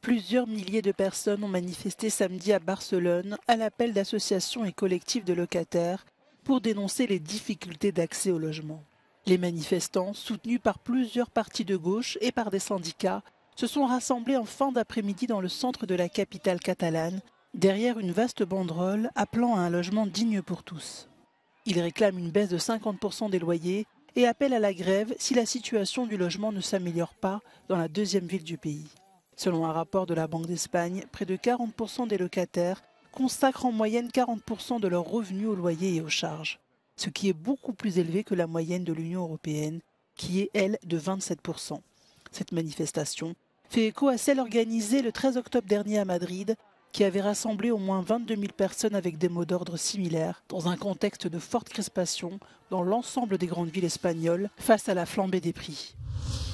Plusieurs milliers de personnes ont manifesté samedi à Barcelone à l'appel d'associations et collectifs de locataires pour dénoncer les difficultés d'accès au logement. Les manifestants, soutenus par plusieurs partis de gauche et par des syndicats, se sont rassemblés en fin d'après-midi dans le centre de la capitale catalane, derrière une vaste banderole appelant à un logement digne pour tous. Ils réclament une baisse de 50% des loyers et appellent à la grève si la situation du logement ne s'améliore pas dans la deuxième ville du pays. Selon un rapport de la Banque d'Espagne, près de 40% des locataires consacrent en moyenne 40% de leurs revenus aux loyers et aux charges, ce qui est beaucoup plus élevé que la moyenne de l'Union européenne, qui est, elle, de 27%. Cette manifestation fait écho à celle organisée le 13 octobre dernier à Madrid, qui avait rassemblé au moins 22 000 personnes avec des mots d'ordre similaires, dans un contexte de forte crispation dans l'ensemble des grandes villes espagnoles face à la flambée des prix.